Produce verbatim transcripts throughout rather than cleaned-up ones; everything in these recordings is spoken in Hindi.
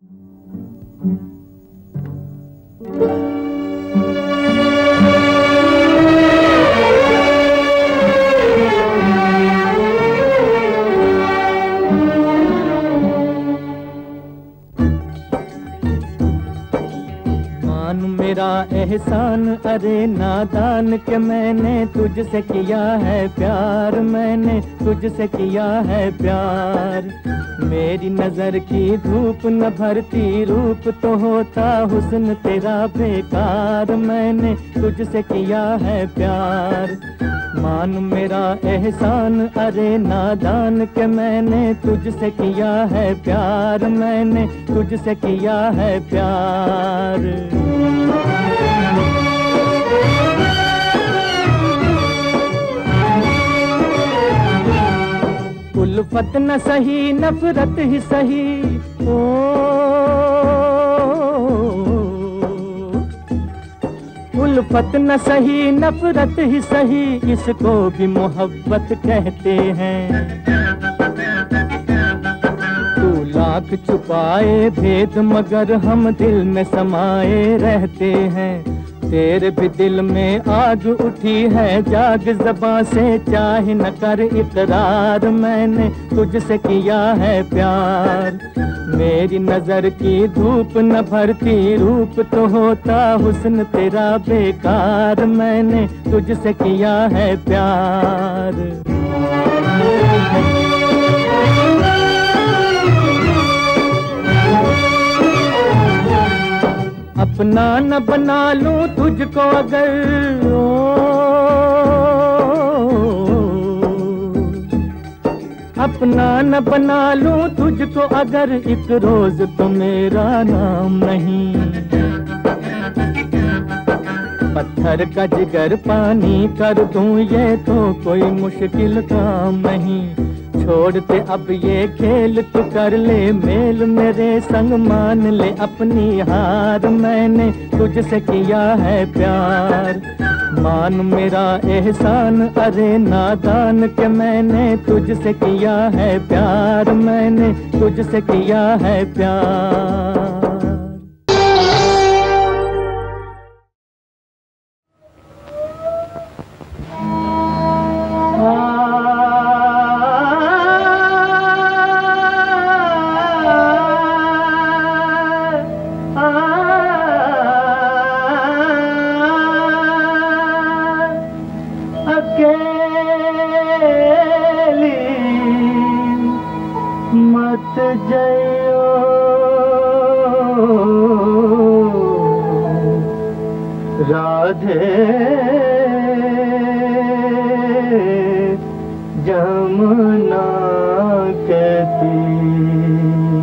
मेरा एहसान अरे नादान के मैंने तुझसे किया है प्यार, मैंने तुझसे किया है प्यार। मेरी नजर की धूप न भरती रूप तो होता हुस्न तेरा बेकार, मैंने तुझसे किया है प्यार। मान मेरा एहसान अरे नादान के मैंने तुझसे किया है प्यार, मैंने तुझसे किया है प्यार। उल्फत न सही नफरत ही सही, ओ उल्फत न सही नफरत ही सही, इसको भी मोहब्बत कहते हैं। तू लाख छुपाए भेद मगर हम दिल में समाये रहते हैं। तेरे भी दिल में आग उठी है जाग ज़बां से चाहे न कर इकरार, मैंने तुझसे किया है प्यार। मेरी नजर की धूप न भरती रूप तो होता हुस्न तेरा बेकार, मैंने तुझसे किया है प्यार। अपना न बना लूं तुझको अगर, ओ, अपना न बना लूं तुझको अगर एक रोज तो मेरा नाम नहीं। पत्थर का जिगर पानी कर दूं ये तो कोई मुश्किल काम नहीं। छोड़ते अब ये खेल तू कर ले मेल मेरे संग मान ले अपनी हार, मैंने तुझसे किया है प्यार। मान मेरा एहसान अरे नादान के मैंने तुझसे किया है प्यार, मैंने तुझसे किया है प्यार। राधे जमुना के तीर।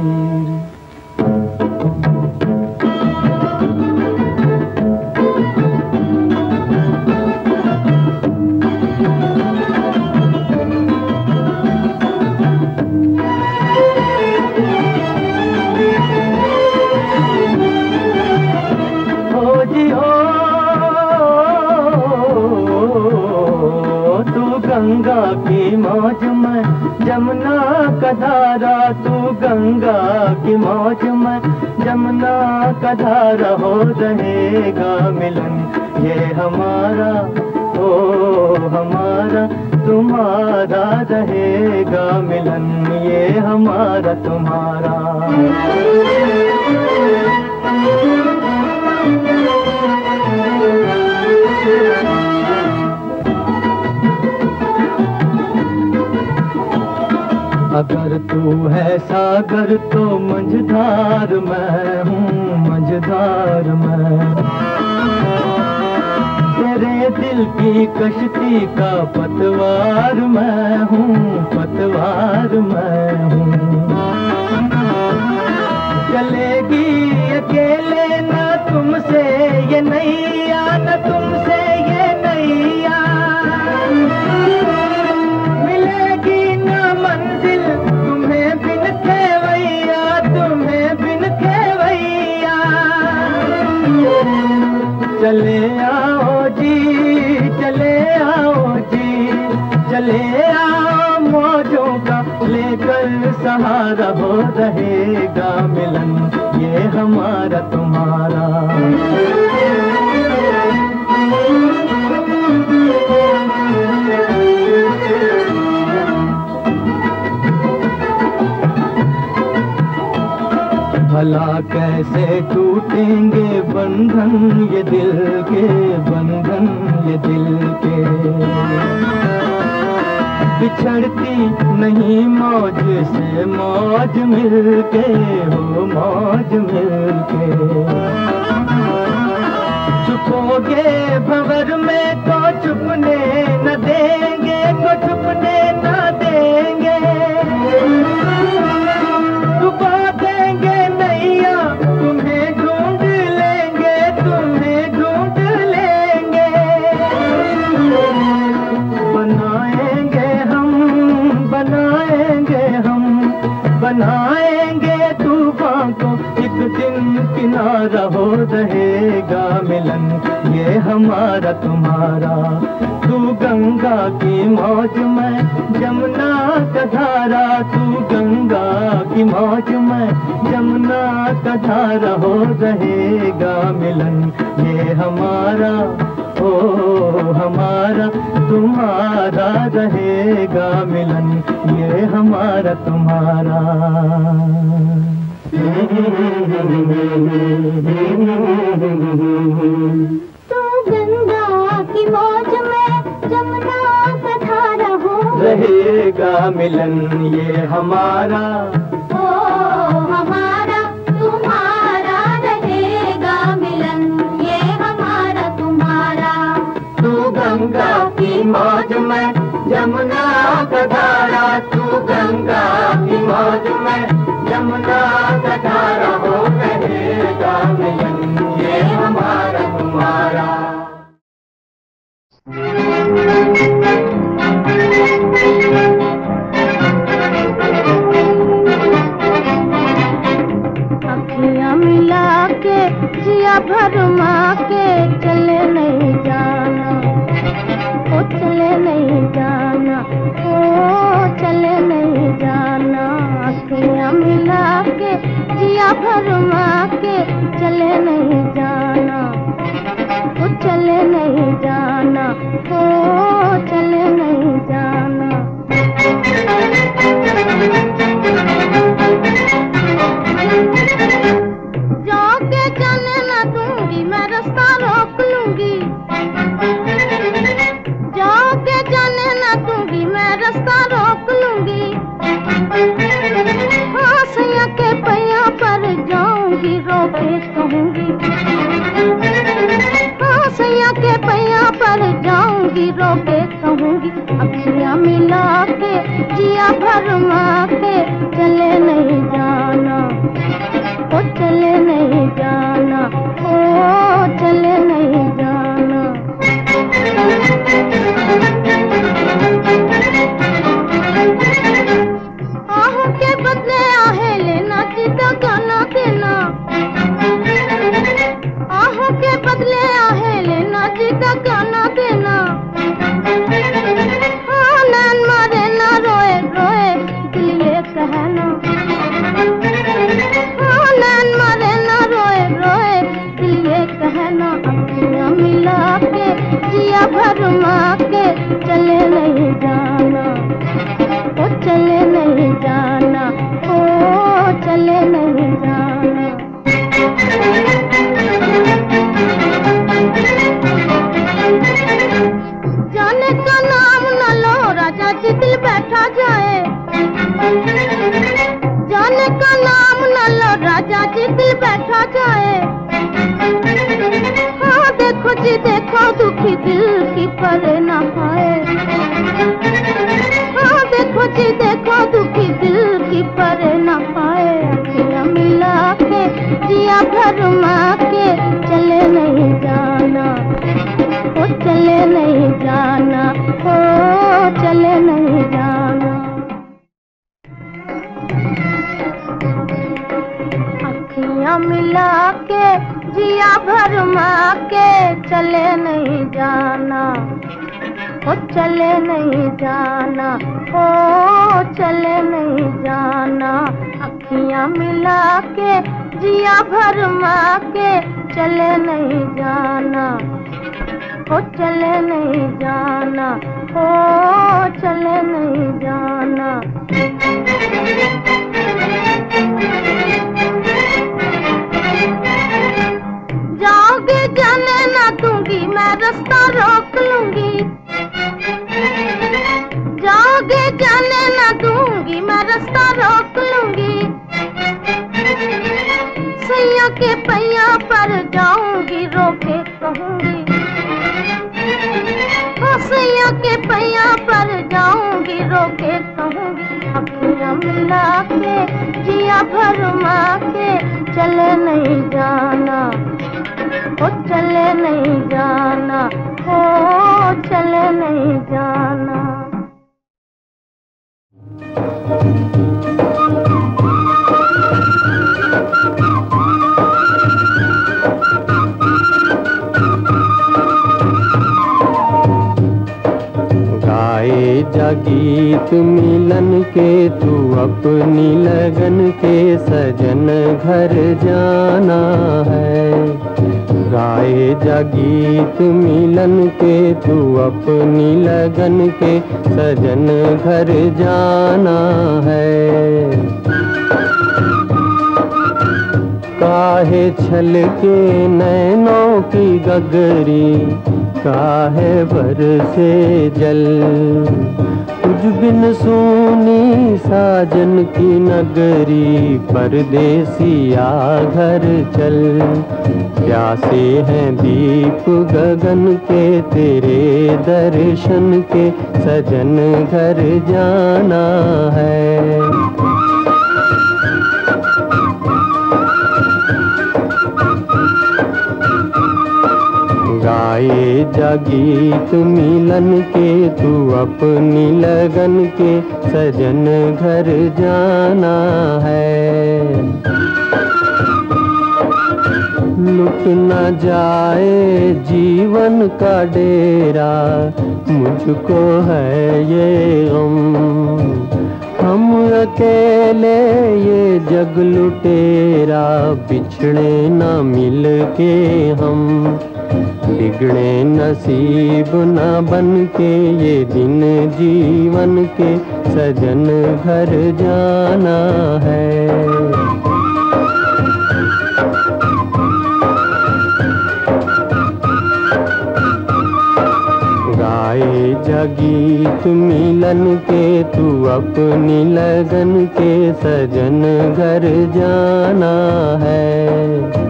हो जी हो गंगा की मौज में जमुना का धारा, तू गंगा की मौज में जमुना का धारा। हो रहेगा मिलन ये हमारा, ओ हमारा तुम्हारा रहेगा मिलन ये हमारा तुम्हारा। अगर तू है सागर तो मंझधार मैं हूँ, मंझधार मैं। तेरे दिल की कश्ती का पतवार मैं हूँ, पतवार मैं हूँ। चलेगी अकेले ना तुमसे ये नैया, न तुमसे ये नैया। मिलेगी ना मंजिल तुम्हें बिन खेवैया, तुम्हें बिन खेवैया। चले आओ जी, चले आओ जी, चले आओ मौजों का लेकर सहारा। हो रहेगा मिलन हमारा तुम्हारा। भला कैसे टूटेंगे बंधन ये दिल के, बंधन ये दिल के। बिछड़ती नहीं मौज से मौज मिलके हो, मौज मिलके। छुपोगे भंवर में तो छुपने न देंगे, तो छुपने न देंगे। डुबा देंगे नैया तुम्हें ढूंढ लेंगे, तुम्हें ढूंढ लेंगे। बनाएंगे हम, बनाएंगे हम, बनाएंगे तूफान को एक दिन किनारा हो रहेगा मिलन ये हमारा तुम्हारा। तू गंगा की मौज में जमुना का धारा, तू गंगा की मौज में जमुना का धारा हो रहेगा मिलन ये हमारा, ओ हमारा तुम्हारा रहेगा मिलन ये हमारा तुम्हारा। तू गंगा की मौज में जमुना का धारा हो रहेगा मिलन ये हमारा, ओ हमारा तुम्हारा रहेगा मिलन ये हमारा तुम्हारा। तू गंगा की मौज में जमुना का धारा, तू गंगा की मौज में जमुना का धारा हो रहेगा मिलन ये हमारा तुम्हारा। अखियाँ मिला के जिया भरमा के चले नहीं जाना, ओ चले नहीं जाना, ओ चले नहीं जाना। अखियाँ मिला के जिया भरमा के चले नहीं जाना, ओ चले नहीं जाना, ओ चले नहीं जाना। जाके जाने न दूंगी मैं रास्ता रोक लूंगी, जाके जाने न दूंगी मैं रास्ता रोक लूंगी। हाँ सैया के पैया पर जाऊंगी रोके कहूंगी, हाँ सैया के पैया पर जाऊंगी रोके कहूंगी। अखियाँ मिला के जिया भरमा के चले नहीं जाना, ओ चले नहीं जाना, ओ चले नहीं जाना। आहों के बदले आहे लेना जिदा गाना देना, आहों के बदले आहे लेना जिदा गाना देना। हाँ नैन मारे ना रोए रोए दिल ये कहना, हाँ नैन मारे ना रोए रोए दिल ये कहना। अखियाँ मिला के जिया भरमा के चले नहीं जाना, ओ चले नहीं जाना, ओ चले नहीं जाना। जाने का नाम न लो राजा जी दिल बैठा जाए, जाने का नाम न लो राजा जी दिल बैठा जाए। हाँ देखो जी देखो दुखी दिल की परे न पाए, हाँ देखो जी देखो दुखी दिल की परे न पाए। अखियाँ मिला के जिया भरमा के चले नहीं जाना, ओ चले नहीं जाना, ओ चले नहीं जाना। अखियाँ मिला के जिया भरमा के चले नहीं जाना, ओ चले नहीं जाना, ओ चले नहीं जाना। अखियाँ मिला के जिया भरमा के चले नहीं जाना, ओ चले नहीं जाना, ओ चले नहीं जाना। जाओगे जाने ना दूंगी, मैं रास्ता रोक लूंगी। जाओगे जाने ना दूंगी, मैं रास्ता रोक लूंगी। सैया के पैया पर जाऊंगी, रोके कहूंगी। सैया के पैया पर जाऊंगी, रोके कहूंगी। अखियां मिला के जिया भरमा के चले नहीं जाना, ओ चले नहीं जाना, ओ चले नहीं जाना। गाए जा गीत मिलन के, तू अपनी लगन के सजन घर जाना है। गाए जा गीत मिलन के, तू अपनी लगन के सजन घर जाना है। काहे छल के नैनों की गगरी, काहे बरसे जल, तुझ बिन सोनी साजन की नगरी, परदेसिया घर चल। प्यासे हैं दीप गगन के, तेरे दर्शन के सजन घर जाना है। गाए जा गीत मिलन के, तू अपनी लगन के सजन घर जाना है। लुट न जाए जीवन का डेरा, मुझको है ये गम। हम अकेले ये जग लुटेरा, बिछड़े न मिल के हम। बिगड़े नसीब न बन के, ये दिन जीवन के सजन घर जाना है। गाए जा गीत मिलन के, तू अपनी लगन के सजन घर जाना है।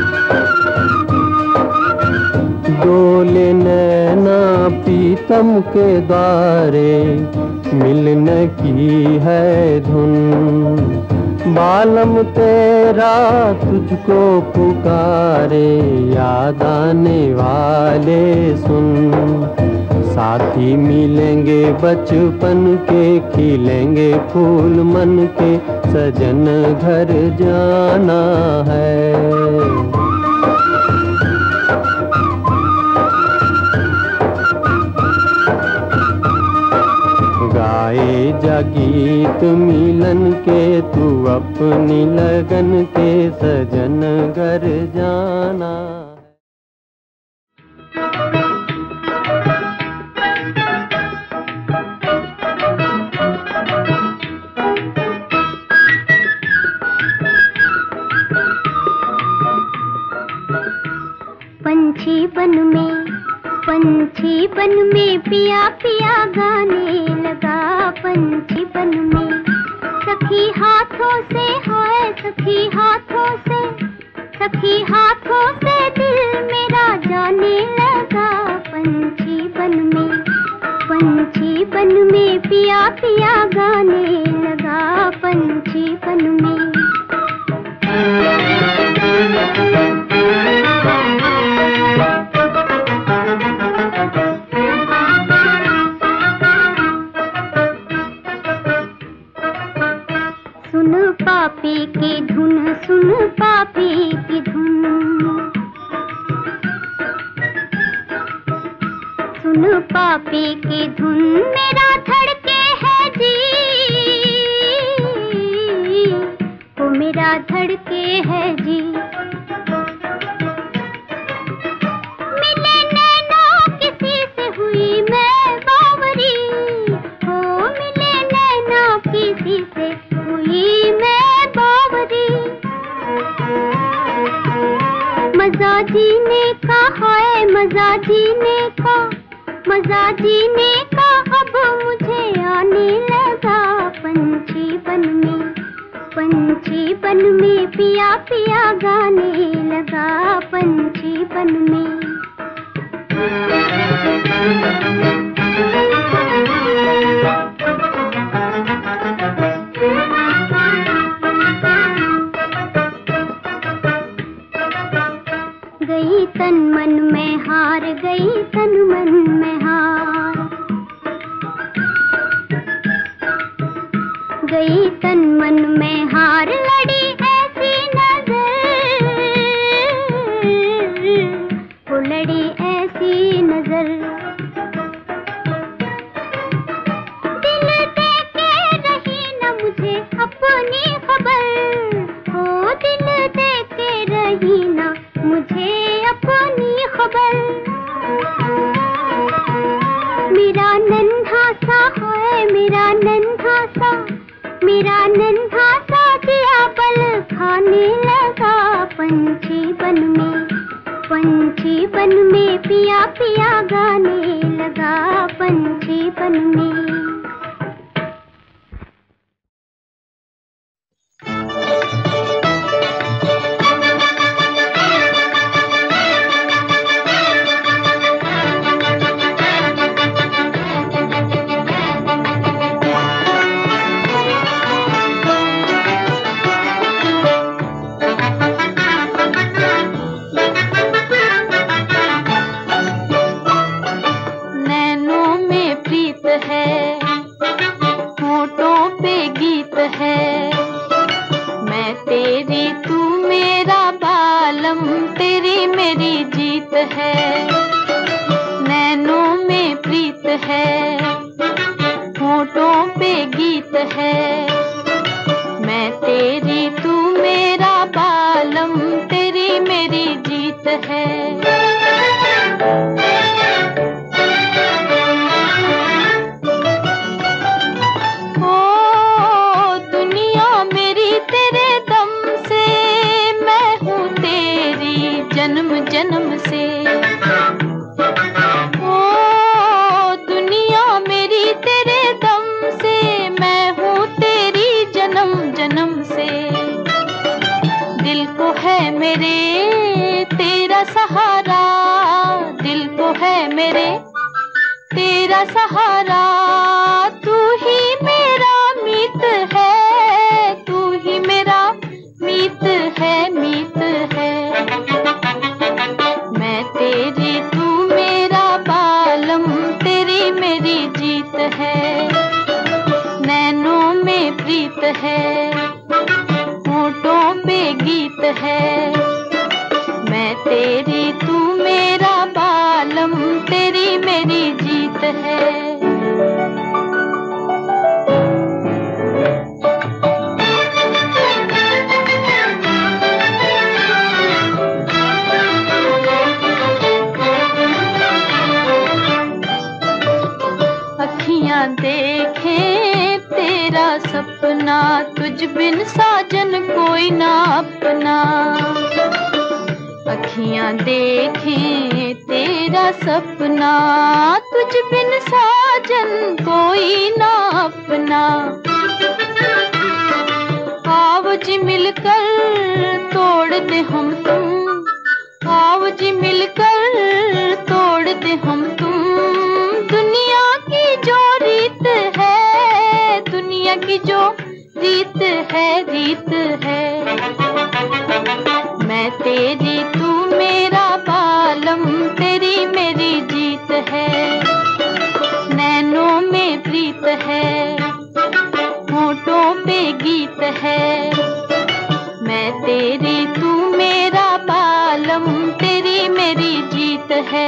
डोले नैना पीतम के द्वारे, मिलने की है धुन। बालम तेरा तुझको पुकारे, याद आने वाले सुन। साथी मिलेंगे बचपन के, खिलेंगे फूल मन के सजन घर जाना है। गाए जा गीत मिलन के, तू अपनी लगन के सजन घर जाना। पंछी बन में, पंछी बन में पिया पिया गाने लगा। पंछी बन में सखी हाथों से, हाय सखी हाथों से, सखी हाथों से दिल मेरा जाने लगा। पंछी बन में, पंछी बन में पिया पिया गाने लगा। पंछी बन में पापी की धुन, सुन पापी की धुन, सुन पापी की धुन मेरा धड़के है जी, ओ मेरा धड़के है जी। मिले नैना किसी से हुई मैं बावरी, हो मिले नैना किसी से हुई मैं बावरी। मजा जीने का है मजा जीने का, मजा जीने का अब मुझे आने लगा। पंछी बन में पंछी बन में पिया पिया गाने लगा। पंछी बन में गई तन मन में हार, गई तन मन में हार, गई तन मन में हार। लड़ी ऐसी नजर, वो लड़ी ऐसी नजर। दिल दे के रही न मुझे अपनी खबर, हो दिल दे के रही न मुझे अपनी खबर। मेरा नन्हा सा है मेरा नन्हा सा, मेरा नन्हा सा दिया पल खाने लगा। पंछी बन में पंछी बन में पिया पिया गाने लगा। पंछी बन में सहारा। तू ही मेरा मीत है, तू ही मेरा मीत है, मीत है। मैं तेरी तू मेरा बालम, तेरी मेरी जीत है। नैनों में प्रीत है, होठों पे गीत है। मैं तेरी तू मेरा बालम, तेरी मेरी जीत है। अखियां देखें तेरा सपना, तुझ बिन साजन कोई ना अपना। अखियां देखें तेरा सपना, तुझ बिन साजन कोई ना अपना। आओ जी मिलकर तोड़ दे हम तुम, आओ जी मिलकर तोड़ दे हम तुम। दुनिया की जो रीत है, दुनिया की जो रीत है, रीत है। मैं तेरी तू मेरा बालम, तेरी मेरी जीत है। नैनों में प्रीत है, होठों पे गीत है। मैं तेरी तू मेरा बालम, तेरी मेरी जीत है।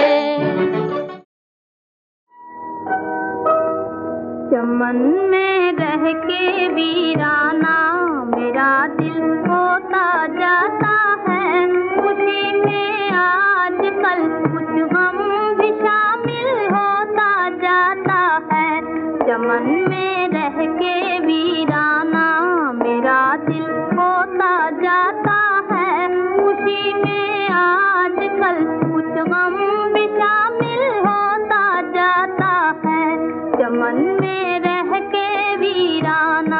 चमन में रह के वीराना, मेरा दिल को ताजा चमन में रह के वीराना मेरा दिल होता जाता है। खुशी में आजकल कुछ गम भी शामिल होता जाता है। चमन में रह के वीराना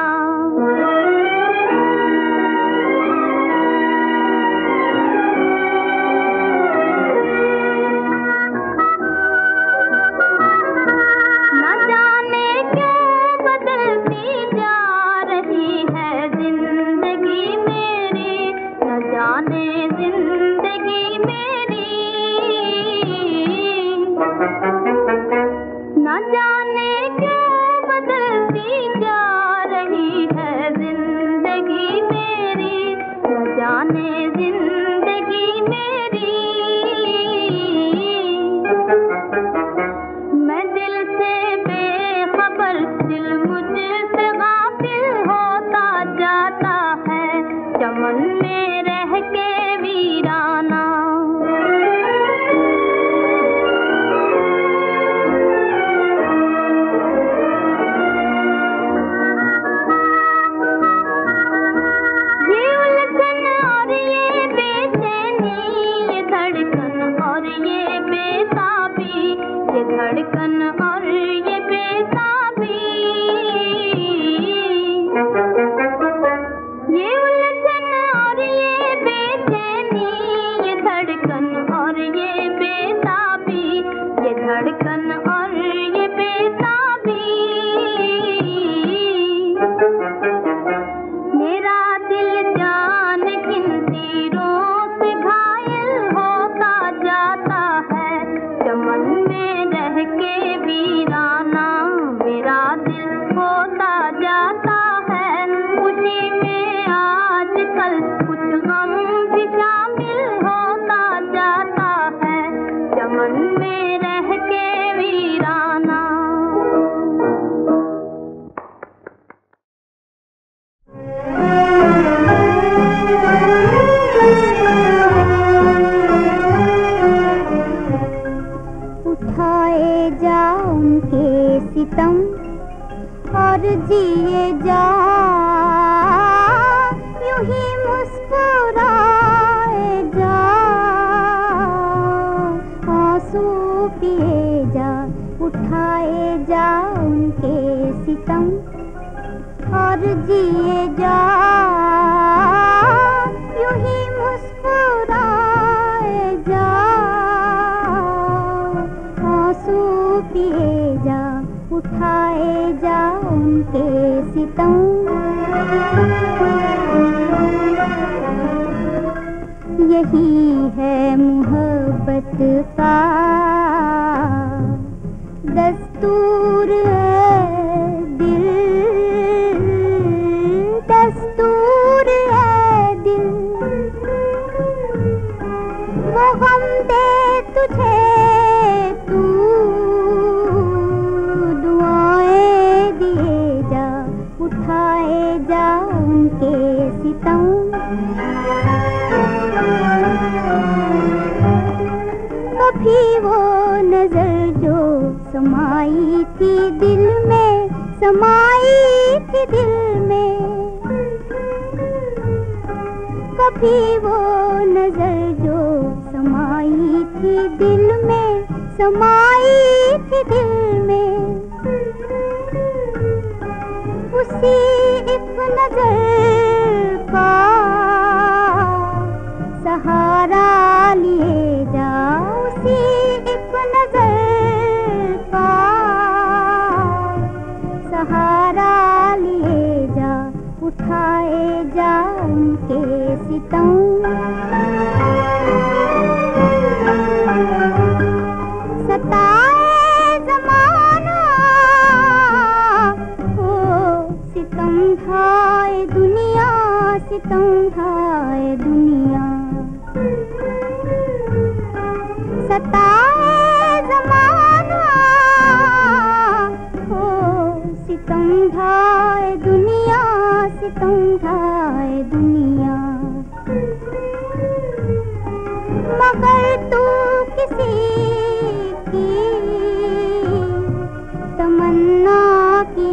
तमन्ना की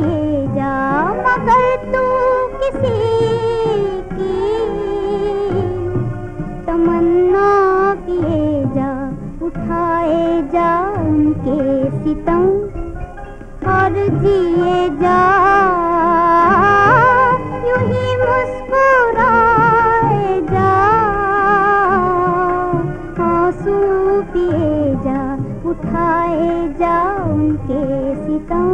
उनके सितम और जिए जा यूं ही मुस्कुराए जा, आंसू पिए जा, उठाए जा उनके सितम।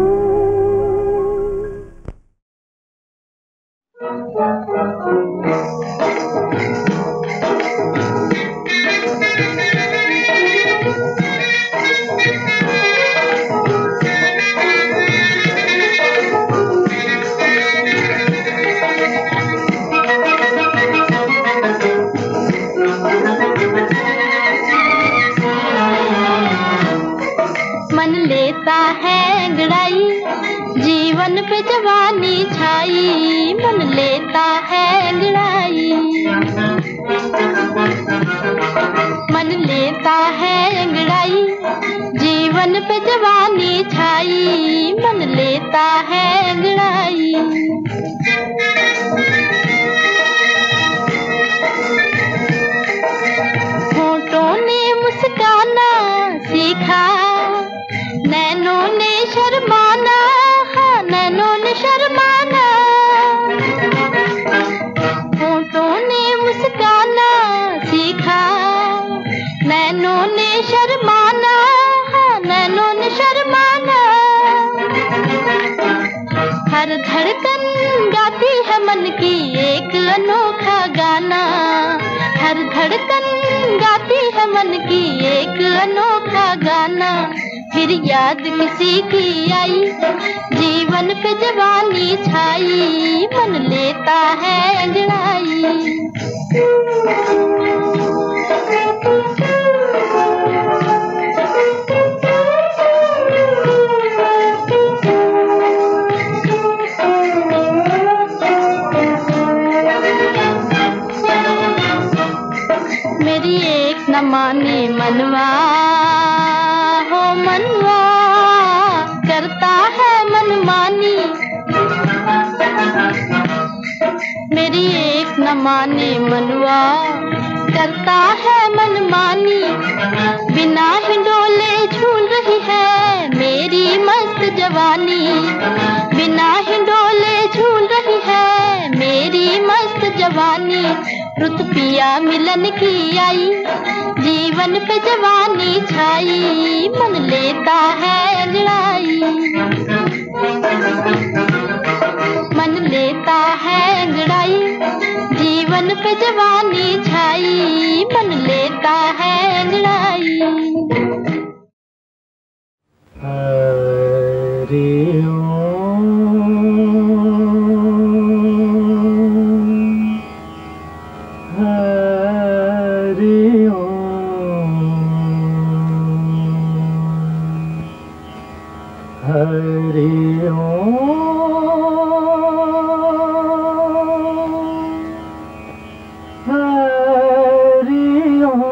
मन लेता है अंगड़ाई, जीवन पे जवानी छाई, मन लेता है अंगड़ाई, मन लेता है अंगड़ाई, जीवन पे जवानी छाई, मन लेता है अंगड़ाई। होठों ने मुस्काना सीखा, नैनों ने शर्माना, हाँ नैनों ने शर्माना, होठों ने मुस्काना सीखा, नैनों ने शर्माना, हाँ नैनों ने शर्माना। हर धड़कन गाती है मन की एक अनोखा गाना, हर धड़कन गाती है मन की एक अनोखा गाना। फिर याद किसी की आई, जीवन पे जवानी छाई, मन लेता है अंगड़ाई। मेरी एक न माने मनवा हो मनवा, करता है मनमानी, मेरी एक न माने मनवा, करता है मनमानी। बिना हिंडोले झूल रही है मेरी मस्त जवानी, बिना हिंडोले झूल रही है मेरी मस्त जवानी। रुत पिया मिलन की आई, जीवन पे जवानी छाई, मन लेता है अंगड़ाई, मन लेता है अंगड़ाई, जीवन पे जवानी छाई, मन लेता है अंगड़ाई। हरि ओम, हरि ओम, हरि ओम, हरि ओम।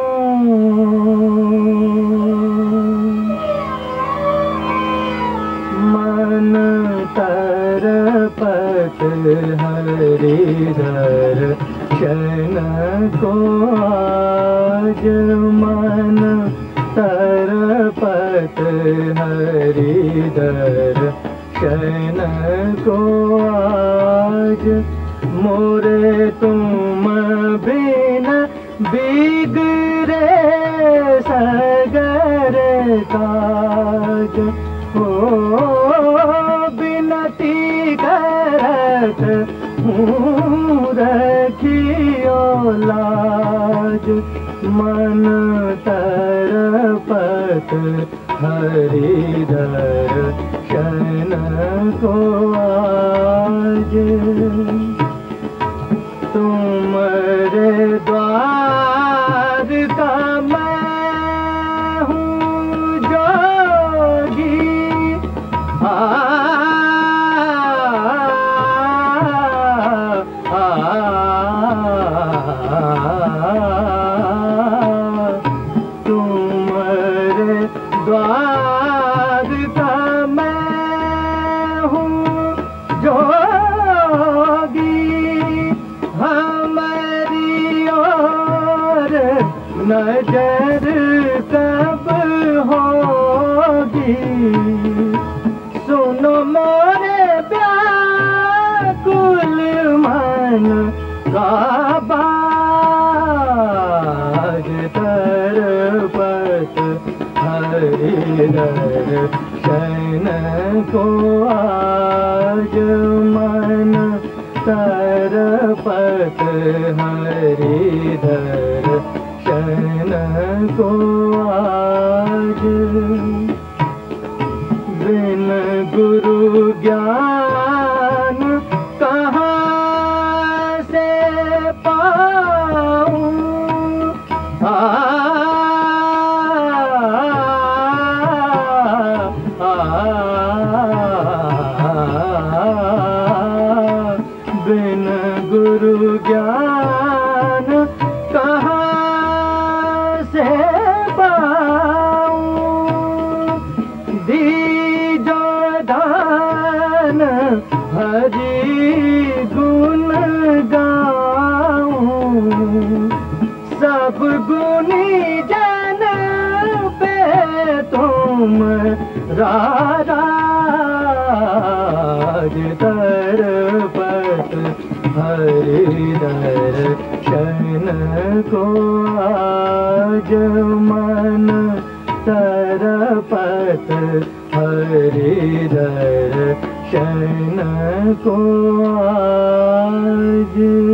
मन तरपत हरिधर शरण को आज, मन तरपत हरिधर शरण को आज। मोरे तुम बिन बिगड़े सगर काज, ओ बिनती करत हूँ रखियो लाज। मन तरपत हरिधर शरण को आज। तुम्हारे द्वार का मैं हूँ जोगी, आ, आ, आ, तुम्हारे द्वार का मैं हूँ जोगी, हमारी ओर नजर कब हो राबाज तरपत हरिदर्शन को आज मन तरपत हरिदर्शन को आज बिन गुरु ज्ञान कहाँ से पाऊं आ, आ, आ, बिन गुरु ज्ञान कहाँ से पाऊं दीजो दान हरि गुण गाऊं सब गुनी जन पे तुम राज तरपत हरिदर्शन को आज मन तरपत हरिदर्शन को आज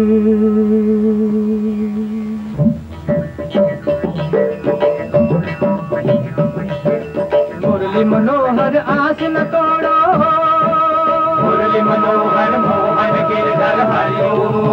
मुरली मनोहर आस न तोड़ो मुरली मनोहर मोहन गिरधर हरिओ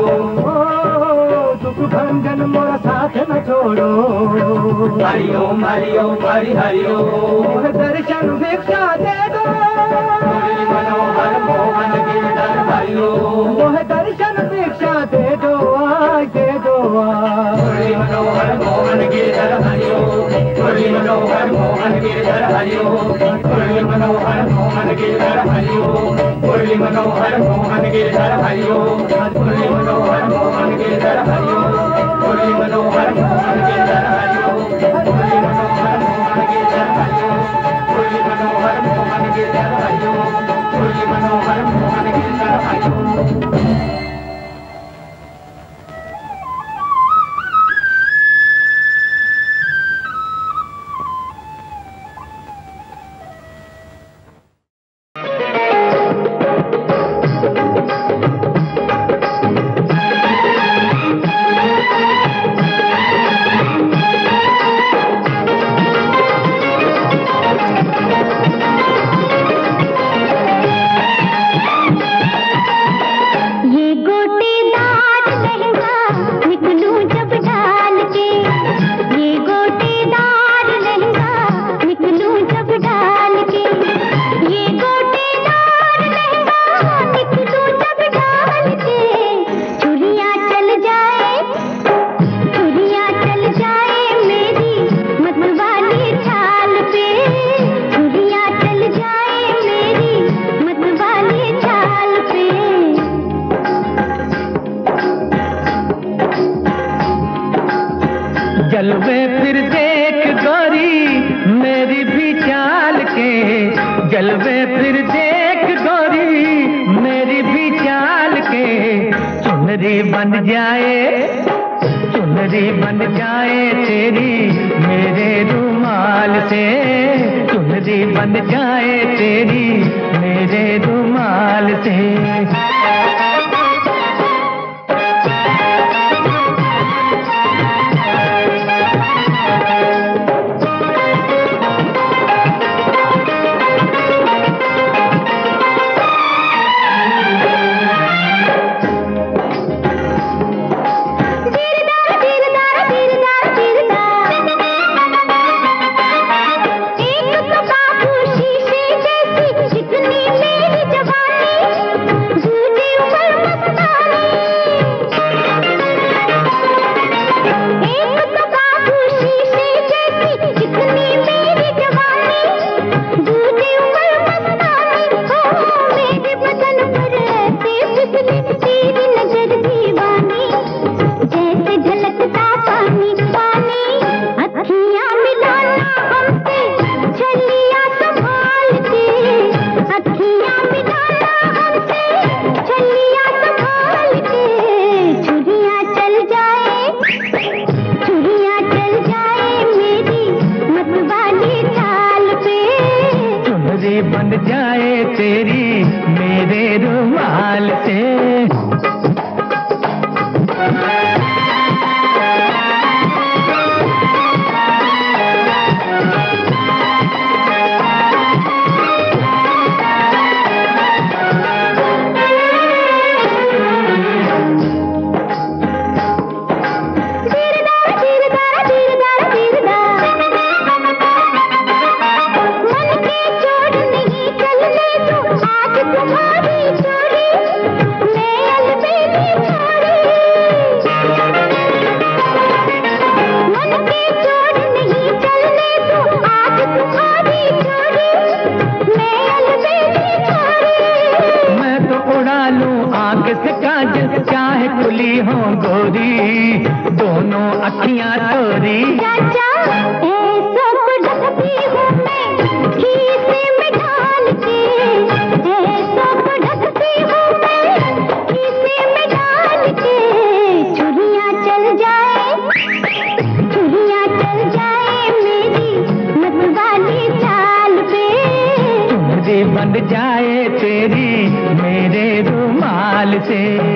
दुख भंजन मोरा साथ न छोड़ो हरिओम हरिओम हरि हरिओम दर्शन भिक्षा दे दो मुरली मनोहर मोहन गिरधर हरिओ मोह दर्शन भिक्षा दे दो आय दे दो मुरली मनोहर मोहन गिरधर हरिओ मुरली मनोहर मोहन गिरधर हरिओ मुरली मनोहर मोहन गिरधर हरिओ मुरली मनोहर मोहन गिरधर हरिओ मुरली मनोहर मोहन गिरधर हरिओ मुरली मनोहर मोहन गिरधर हरिओ मुरली मनोहर मोहन गिरधर हरिओ मुरली मनोहर मोहन गिरधर हरिओ मुरली मनोहर मोहन गिरधर हरिओ जलवे फिर देख गोरी मेरी भी चाल के जलवे फिर देख गोरी मेरी भी चाल के चुनरी बन जाए चुनरी बन जाए तेरी मेरे रुमाल से चुनरी बन जाए तेरी मेरे रुमाल से से। चाहे खुली हो गोरी दोनों अखियां तोरी। चाचा ऐसा को ढकती हूँ मैं खीसे में डाल के, ऐसा को ढकती हूँ मैं खीसे में डाल के। चुरियाँ चल जाए, चुरियाँ चल जाए मेरी मतवाली चाल पे। चुनरी बंध जाए तेरी मेरे रुमाल से।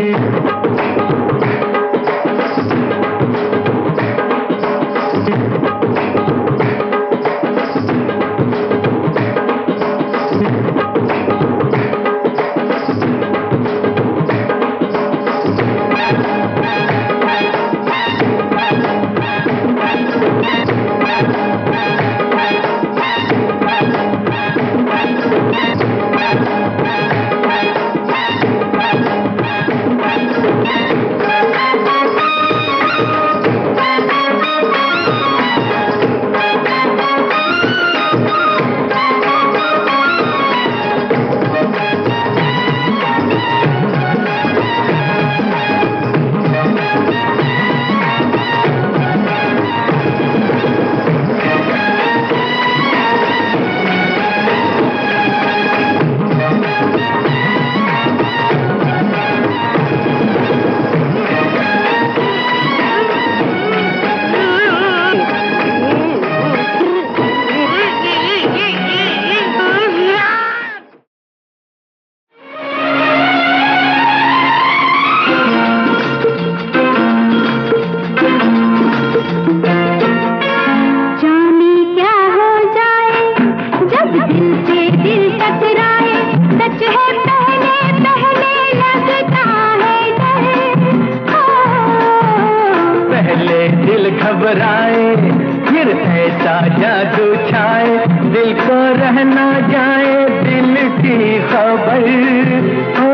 घबराए फिर ऐसा जादू छाए दिल को रह ना जाए दिल की खबर हो।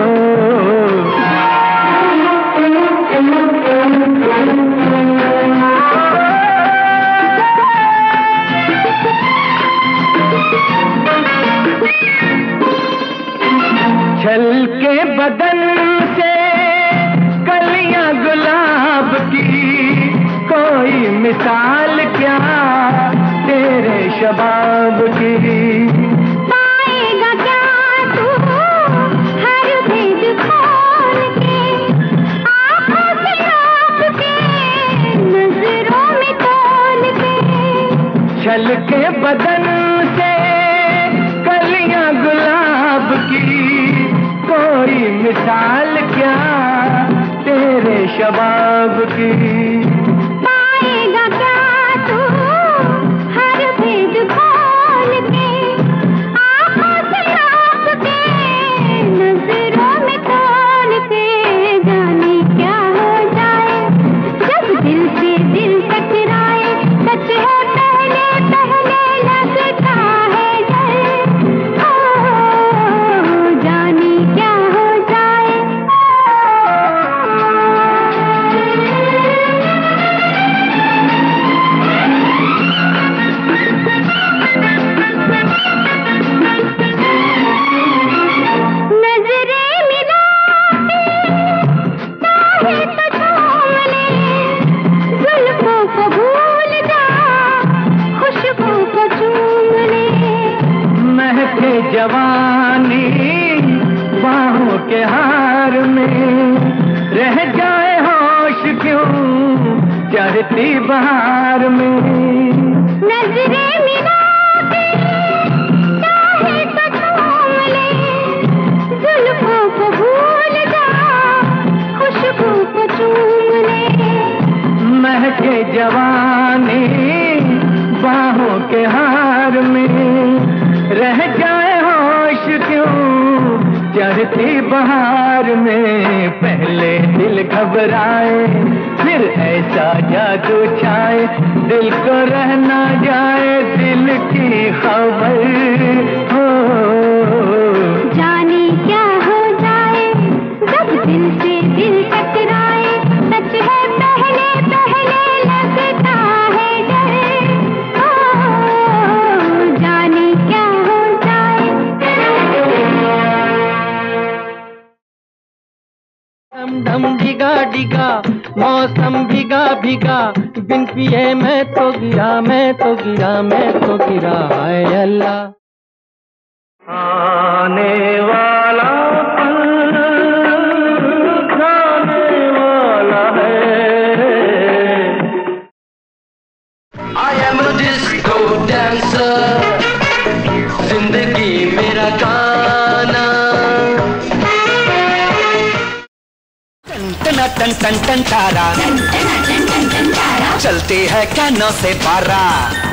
छल के बदन से कलियां गुलाब की कोई मिसाल क्या तेरे शबाब की। पाएगा क्या तू हर भेद खोल के आँखों से नाप के नजरों में तोल के। छल के बदन से कलियां गुलाब की कोई मिसाल क्या तेरे शबाब की। पाएगा क्या तू हर भेद खोल के आँखों से नाप के नजरों में तोल के। जाने क्या हो जाए जब दिल से दिल टकराए सच है पहले पहले लगता है डर। ओ जाने क्या हो जाए। नजरें मिला चाहे तो झूम ले जुल्फों को भूल जा खुशबू को चूम ले। महके जवानी बाहों के हार में रह जाए होश क्यों चढ़ती बहार में। नजरें मिला चाहे तो झूम ले जुल्फों को भूल जवानी बाहों के हार में, रह जाए होश क्यों चढ़ती बहार में। पहले दिल घबराए फिर ऐसा जादू छाए, दिल को रह ना जाए दिल की खबर हो। जाने क्या हो जाए जब दिल से दिल टकराए, सच है पहले पहले लगता है डर। ओ, जाने क्या हो जाए। डम डम डिगा डिगा मौसम भीगा भीगा, बिन पिए मैं तो गिरा मैं तो गिरा मैं तो गिरा। हाय अल्लाह आने वाला पल खाने वाला है। I am a disco dancer, जिंदगी मेरा गाना। टन टन टन टन तारा चलते हैं कानों से पारा।